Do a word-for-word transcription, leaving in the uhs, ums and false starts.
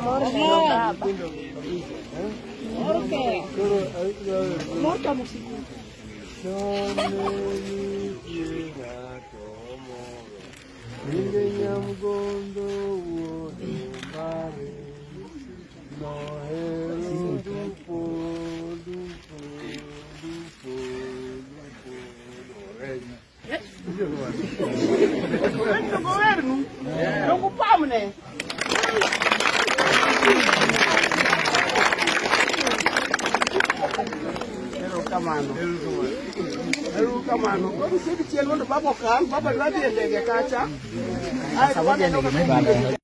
amor mero baba. Okay. Amor ka musiku. Bondo governo, preocupamos-ne. Pero camano, pero camano. Quando você tinha quando babo can, babo lá de de cacha. Ai,